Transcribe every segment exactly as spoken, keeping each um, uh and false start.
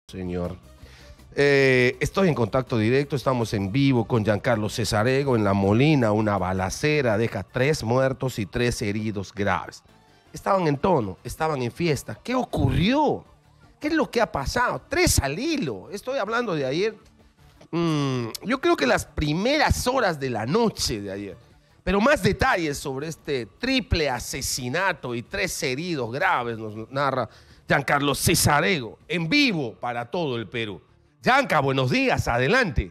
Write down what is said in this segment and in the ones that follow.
Señor. Eh, estoy en contacto directo, estamos en vivo con Giancarlo Cesarego en La Molina. Una balacera deja tres muertos y tres heridos graves. Estaban en tono, estaban en fiesta. ¿Qué ocurrió? ¿Qué es lo que ha pasado? Tres al hilo. Estoy hablando de ayer. Mm, yo creo que las primeras horas de la noche de ayer. Pero más detalles sobre este triple asesinato y tres heridos graves nos narra Giancarlo Cesarego, en vivo para todo el Perú. Gianca, buenos días, adelante.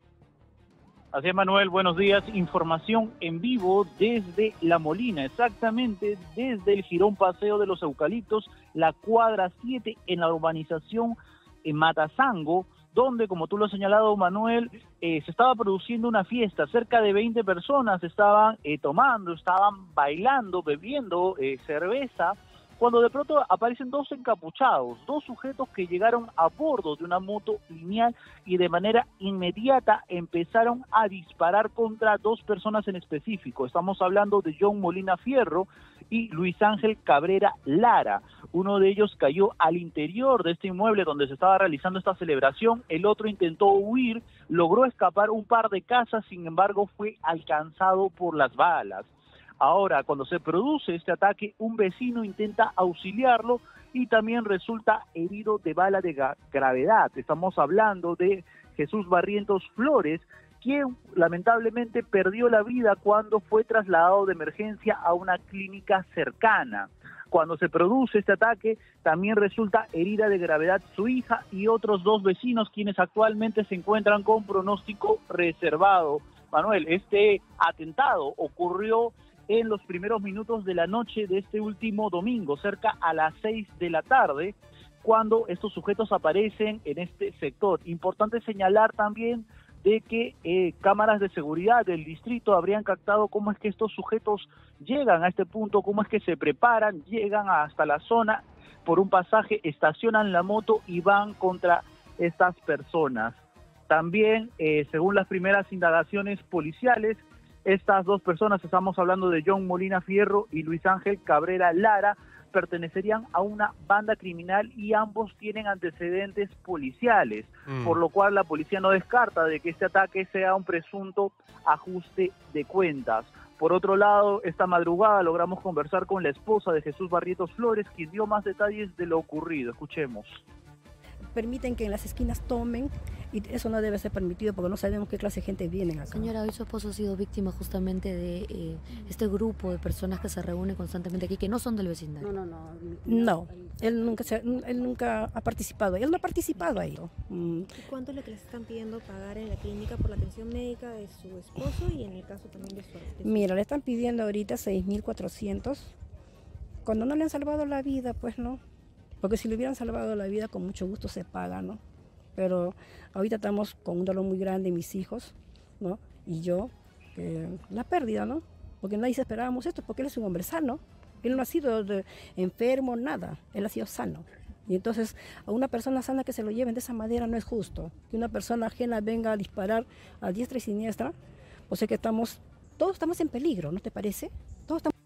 Así es, Manuel, buenos días. Información en vivo desde La Molina, exactamente desde el Jirón Paseo de los Eucaliptos, la cuadra siete en la urbanización en Matazango, donde, como tú lo has señalado, Manuel, eh, se estaba produciendo una fiesta. Cerca de veinte personas estaban eh, tomando, estaban bailando, bebiendo eh, cerveza, cuando de pronto aparecen dos encapuchados, dos sujetos que llegaron a bordo de una moto lineal y de manera inmediata empezaron a disparar contra dos personas en específico. Estamos hablando de John Molina Fierro y Luis Ángel Cabrera Lara. Uno de ellos cayó al interior de este inmueble donde se estaba realizando esta celebración, el otro intentó huir, logró escapar un par de casas, sin embargo fue alcanzado por las balas. Ahora, cuando se produce este ataque, un vecino intenta auxiliarlo y también resulta herido de bala de gravedad. Estamos hablando de Jesús Barrientos Flores, quien lamentablemente perdió la vida cuando fue trasladado de emergencia a una clínica cercana. Cuando se produce este ataque, también resulta herida de gravedad su hija y otros dos vecinos, quienes actualmente se encuentran con pronóstico reservado. Manuel, este atentado ocurrió en los primeros minutos de la noche de este último domingo, cerca a las seis de la tarde, cuando estos sujetos aparecen en este sector. Importante señalar también de que eh, cámaras de seguridad del distrito habrían captado cómo es que estos sujetos llegan a este punto, cómo es que se preparan, llegan hasta la zona por un pasaje, estacionan la moto y van contra estas personas. También, eh, según las primeras indagaciones policiales, estas dos personas, estamos hablando de John Molina Fierro y Luis Ángel Cabrera Lara, pertenecerían a una banda criminal y ambos tienen antecedentes policiales, mm. por lo cual la policía no descarta de que este ataque sea un presunto ajuste de cuentas. Por otro lado, esta madrugada logramos conversar con la esposa de Jesús Barrientos Flores, quien dio más detalles de lo ocurrido. Escuchemos. Permiten que en las esquinas tomen y eso no debe ser permitido porque no sabemos qué clase de gente viene acá. Señora, hoy su esposo ha sido víctima justamente de eh, este grupo de personas que se reúnen constantemente aquí, que no son del vecindario. No, no, no. No, él nunca, se, él nunca ha participado, él no ha participado ahí. ¿Y cuánto es lo que les están pidiendo pagar en la clínica por la atención médica de su esposo y en el caso también de su esposo? Mira, le están pidiendo ahorita seis mil cuatrocientos, cuando no le han salvado la vida, pues no. Porque si le hubieran salvado la vida, con mucho gusto se paga, ¿no? Pero ahorita estamos con un dolor muy grande, mis hijos, ¿no? Y yo, eh, la pérdida, ¿no? Porque nadie se esperábamos esto, porque él es un hombre sano. Él no ha sido de, enfermo, nada. Él ha sido sano. Y entonces, a una persona sana que se lo lleven de esa manera no es justo. Que una persona ajena venga a disparar a diestra y siniestra. O sea que estamos, todos estamos en peligro, ¿no te parece? Todos estamos...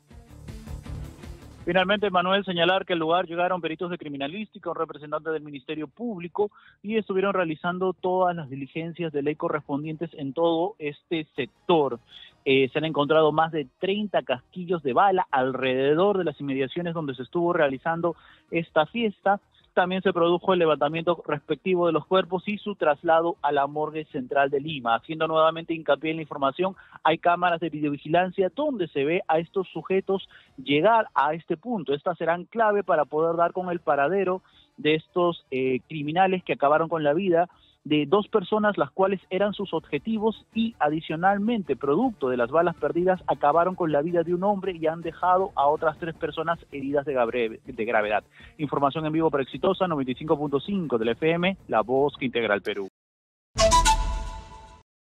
Finalmente, Manuel, señalar que al lugar llegaron peritos de criminalística, un representante del Ministerio Público y estuvieron realizando todas las diligencias de ley correspondientes en todo este sector. Eh, se han encontrado más de treinta casquillos de bala alrededor de las inmediaciones donde se estuvo realizando esta fiesta. También se produjo el levantamiento respectivo de los cuerpos y su traslado a la morgue central de Lima. Haciendo nuevamente hincapié en la información, hay cámaras de videovigilancia donde se ve a estos sujetos llegar a este punto. Estas serán clave para poder dar con el paradero de estos eh, criminales que acabaron con la vida de dos personas, las cuales eran sus objetivos y adicionalmente, producto de las balas perdidas, acabaron con la vida de un hombre y han dejado a otras tres personas heridas de, grave, de gravedad. Información en vivo para Exitosa, noventa y cinco punto cinco del F M, la voz que integra el Perú.